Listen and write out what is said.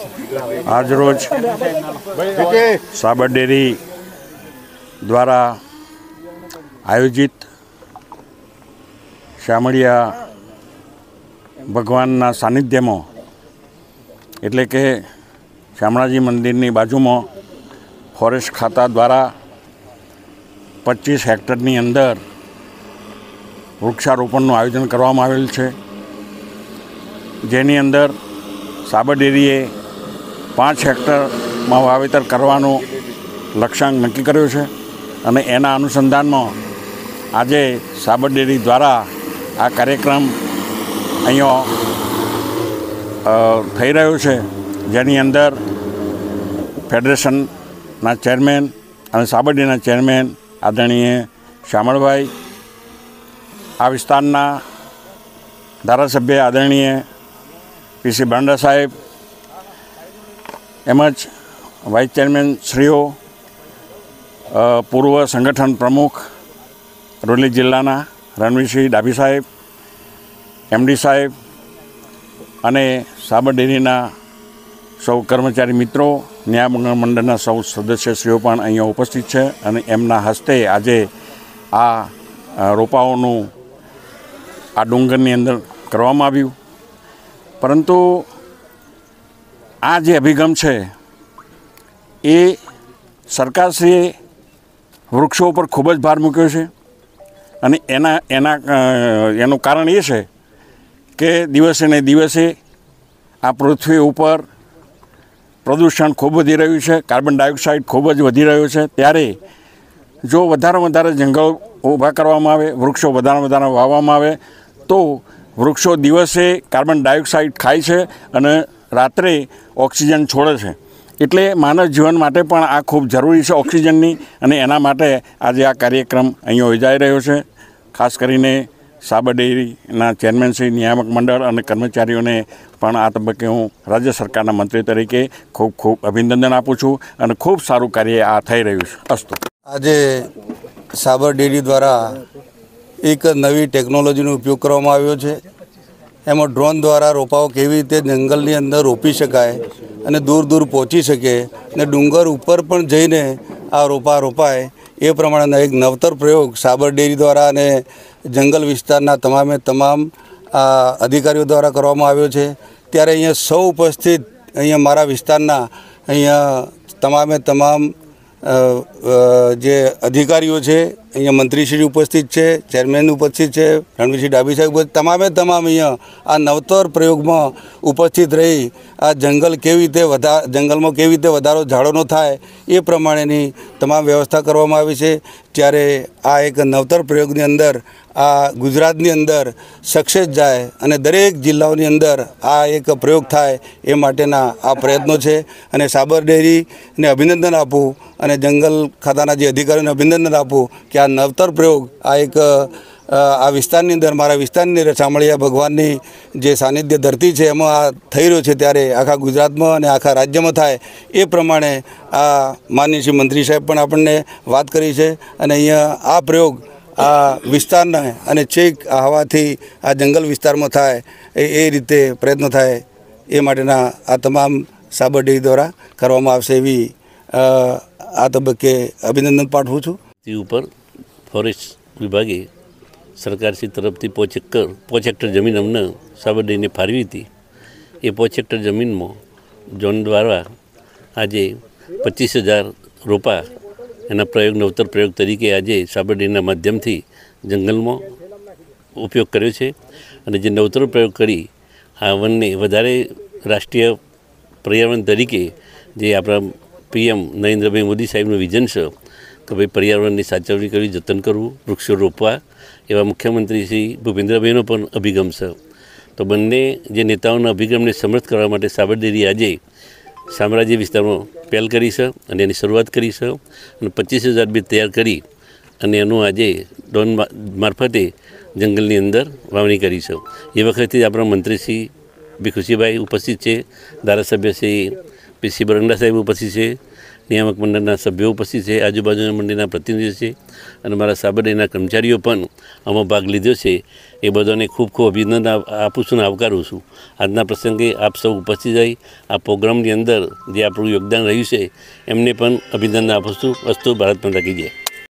આજરોજ સાબર ડેરી દ્વારા આયોજિત શામળિયા ભગવાનના સાનિધ્યમાં એટલે કે શામળાજી મંદિરની બાજુમાં ફોરેસ્ટ ખાતા દ્વારા 25 હેક્ટરની અંદર વૃક્ષારોપણનું આયોજન કરવામાં આવેલ છે, જેની અંદર સાબર ડેરીએ 5 હેક્ટરમાં વાવેતર કરવાનો લક્ષ્યાંક નક્કી કર્યો છે અને એના અનુસંધાનમાં આજે સાબર ડેરી દ્વારા આ કાર્યક્રમ અહીંયા થઈ રહ્યો છે, જેની અંદર ફેડરેશનના ચેરમેન અને સાબર ડેરીના ચેરમેન આદરણીય શામળભાઈ, આ વિસ્તારના ધારાસભ્ય આદરણીય પીસી બ્રાંડા સાહેબ, એમજ વાઇસ ચેરમેન શ્રીઓ, પૂર્વ સંગઠન પ્રમુખ અરવલ્લી જિલ્લાના રણવીરસિંહ ડાભી સાહેબ, એમડી સાહેબ અને સાબર ડેરીના સૌ કર્મચારી મિત્રો, ન્યાય મંડળના સૌ સદસ્યશ્રીઓ પણ અહીંયા ઉપસ્થિત છે અને એમના હસ્તે આજે આ રોપાઓનું આ ડુંગરની અંદર કરવામાં આવ્યું. પરંતુ આ જે અભિગમ છે એ સરકારશ્રીએ વૃક્ષો ઉપર ખૂબ જ ભાર મૂક્યો છે અને એનું કારણ એ છે કે દિવસે ને દિવસે આ પૃથ્વી ઉપર પ્રદૂષણ ખૂબ વધી રહ્યું છે, કાર્બન ડાયોક્સાઇડ ખૂબ જ વધી રહ્યો છે. ત્યારે જો વધારે જંગલો ઊભા કરવામાં આવે, વૃક્ષો વધારે વાવવામાં આવે તો વૃક્ષો દિવસે કાર્બન ડાયોક્સાઇડ ખાય છે અને રાત્રે ઓક્સિજન છોડે છે. એટલે માનવ જીવન માટે પણ આ ખૂબ જરૂરી છે ઓક્સિજનની, અને એના માટે આજે આ કાર્યક્રમ અહીંયા યોજાઈ રહ્યો છે. ખાસ કરીને સાબર ડેરીના ચેરમેન શ્રી, નિયામક મંડળ અને કર્મચારીઓને પણ આ તબક્કે હું રાજ્ય સરકારના મંત્રી તરીકે ખૂબ અભિનંદન આપું છું અને ખૂબ સારું કાર્ય આ થઈ રહ્યું છે. અસ્તુ. આજે સાબર ડેરી દ્વારા એક નવી ટેકનોલોજીનો ઉપયોગ કરવામાં આવ્યો છે. એમાં ડ્રોન દ્વારા રોપાઓ કેવી રીતે જંગલની અંદર રોપી શકાય અને દૂર પહોંચી શકે અને ડુંગર ઉપર પણ જઈને આ રોપા રોપાય એ પ્રમાણેનો એક નવતર પ્રયોગ સાબર ડેરી દ્વારા અને જંગલ વિસ્તારના તમામ અધિકારીઓ દ્વારા કરવામાં આવ્યો છે. ત્યારે અહીંયા સૌ ઉપસ્થિત અહીંયા મારા વિસ્તારના અહીંયા તમામ જે અધિકારીઓ છે, અહીંયા મંત્રીશ્રી ઉપસ્થિત છે, ચેરમેન ઉપસ્થિત છે, રણવીરસિંહ ડાભી સાહેબ, તમામ અહીંયા આ નવતર પ્રયોગમાં ઉપસ્થિત રહી આ જંગલમાં કેવી રીતે વધારો ઝાડોનો થાય એ પ્રમાણેની તમામ વ્યવસ્થા કરવામાં આવી છે. ત્યારે આ એક નવતર પ્રયોગની અંદર આ ગુજરાતની અંદર સક્સેસ જાય અને દરેક જિલ્લાઓની અંદર આ એક પ્રયોગ થાય એ માટેના આ પ્રયત્નો છે. અને સાબર ડેરીને અભિનંદન આપું અને જંગલ ખાતાના જે અધિકારીઓને અભિનંદન આપું કે આ નવતર પ્રયોગ આ એક આ વિસ્તારની અંદર, મારા વિસ્તારની અંદર શામળિયા ભગવાનની જે સાનિધ્ય ધરતી છે એમાં આ થઈ રહ્યો છે. ત્યારે આખા ગુજરાતમાં અને આખા રાજ્યમાં થાય એ પ્રમાણે આ માનનીય શ્રી મંત્રી સાહેબ પણ આપણને વાત કરી છે. અને અહીંયા આ પ્રયોગ આ વિસ્તારના અને છેક આ હવાથી આ જંગલ વિસ્તારમાં થાય એ રીતે પ્રયત્ન થાય એ માટેના આ તમામ સાબર ડેરી દ્વારા કરવામાં આવશે એવી આ તબક્કે અભિનંદન પાઠવું છું. તે ઉપર ફોરેસ્ટ વિભાગે સરકારશ્રી તરફથી 5 હેક્ટર જમીન અમને સાબર ડેરીને ફાળવી હતી. એ 5 હેક્ટર જમીનમાં ઝોન દ્વારા આજે 25,000 રોપા એના નવતર પ્રયોગ તરીકે આજે સાબર ડેરીના માધ્યમથી જંગલમાં ઉપયોગ કર્યો છે. અને જે નવતર પ્રયોગ કરી આ વનને વધારે રાષ્ટ્રીય પર્યાવરણ તરીકે જે આપણા PM નરેન્દ્રભાઈ મોદી સાહેબનું વિઝન છે કે ભાઈ પર્યાવરણની સાચવણી કરવી, જતન કરવું, વૃક્ષો રોપવા, એવા મુખ્યમંત્રી શ્રી ભૂપેન્દ્રભાઈનો પણ અભિગમ છે. તો બંને જે નેતાઓના અભિગમને સમર્થ કરવા માટે સાબર ડેરી આજે શામળાજી વિસ્તારમાં પહેલ કરી છે અને એની શરૂઆત કરી છે અને 25,000 બીજ તૈયાર કરી અને એનું આજે ડ્રોન મારફતે જંગલની અંદર વાવણી કરી છે. એ વખતે આપણા મંત્રી શ્રી ભીખુસિંહભાઈ ઉપસ્થિત છે, ધારાસભ્ય શ્રી પીસી બ્રાંડા સાહેબ ઉપસ્થિત છે, નિયામક મંડળના સભ્યો ઉપસ્થિત છે, આજુબાજુના મંડળના પ્રતિનિધિઓ છે અને મારા સાબર ડેરીના કર્મચારીઓ પણ આમાં ભાગ લીધો છે. એ બધાને ખૂબ ખૂબ અભિનંદન આપું છું અને આવકારું છું. આજના પ્રસંગે આપ સૌ ઉપસ્થિત રહી આ પ્રોગ્રામની અંદર જે આપણું યોગદાન રહ્યું છે એમને પણ અભિનંદન આપું છું. અસ્તુ ભારત માતા કી જય.